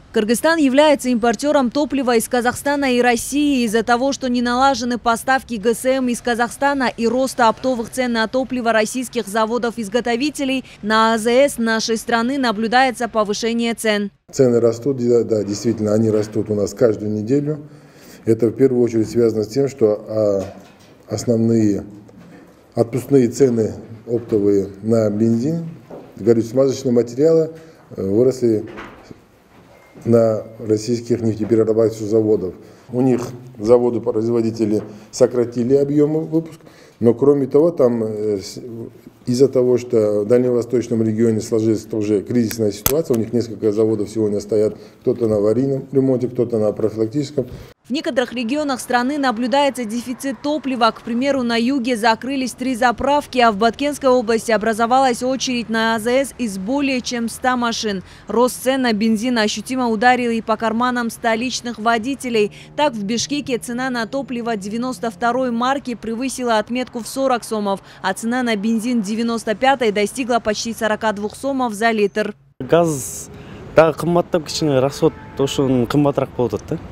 Кыргызстан является импортером топлива из Казахстана и России. Из-за того, что не налажены поставки ГСМ из Казахстана и роста оптовых цен на топливо российских заводов-изготовителей, на АЗС нашей страны наблюдается повышение цен. Цены растут, да, действительно, они растут у нас каждую неделю. Это в первую очередь связано с тем, что основные отпускные цены оптовые на бензин, горюче-смазочные материалы выросли на российских нефтеперерабатывающих заводов. У них заводы-производители сократили объемы выпуска, но кроме того, там из-за того, что в Дальневосточном регионе сложилась уже кризисная ситуация, у них несколько заводов сегодня стоят, кто-то на аварийном ремонте, кто-то на профилактическом. В некоторых регионах страны наблюдается дефицит топлива. К примеру, на юге закрылись 3 заправки, а в Баткенской области образовалась очередь на АЗС из более чем 100 машин. Рост цен на бензин ощутимо ударил и по карманам столичных водителей. Так, в Бишкеке цена на топливо 92-й марки превысила отметку в 40 сомов, а цена на бензин 95-й достигла почти 42 сомов за литр. Газ да кымбаттап кичине расход ошон кымбатыраак болуп атат да.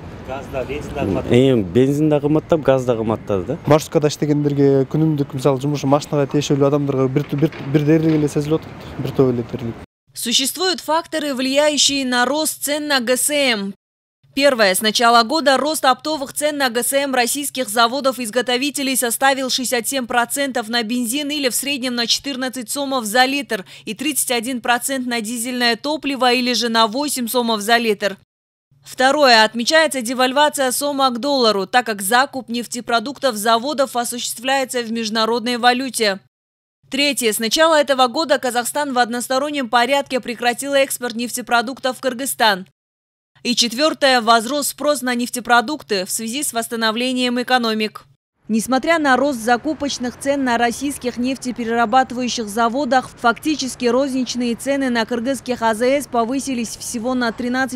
Бензин да кымбаттап, газ да кымбаттады да. Маршруткада иштегендерге күнүмдүк мисалы жумушу машинага тиешелүү адамдарга бир дээрлик эле сезилип атат, бир топ эле дээрлик. Существуют факторы, влияющие на рост цен на ГСМ. Первое. С начала года рост оптовых цен на ГСМ российских заводов-изготовителей составил 67% на бензин или в среднем на 14 сомов за литр и 31% на дизельное топливо или же на 8 сомов за литр. Второе. Отмечается девальвация сома к доллару, так как закуп нефтепродуктов заводов осуществляется в международной валюте. Третье. С начала этого года Казахстан в одностороннем порядке прекратил экспорт нефтепродуктов в Кыргызстан. И четвертое. Возрос спрос на нефтепродукты в связи с восстановлением экономик. Несмотря на рост закупочных цен на российских нефтеперерабатывающих заводах, фактически розничные цены на кыргызских АЗС повысились всего на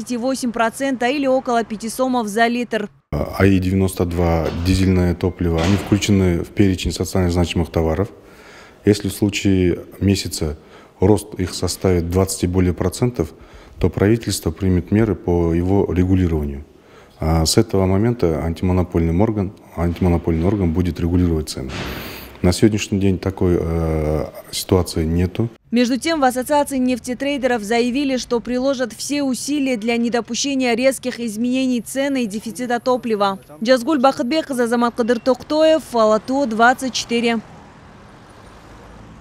13,8% или около 5 сомов за литр. АИ-92 дизельное топливо, они включены в перечень социально значимых товаров. Если в случае месяца рост их составит 20 и более процентов, то правительство примет меры по его регулированию. С этого момента антимонопольный орган будет регулировать цены. На сегодняшний день такой ситуации нету. Между тем, в Ассоциации нефтетрейдеров заявили, что приложат все усилия для недопущения резких изменений цены и дефицита топлива. Жазгуль Бахытбекова, Азамат Кадыр Токтоев, Алату 24.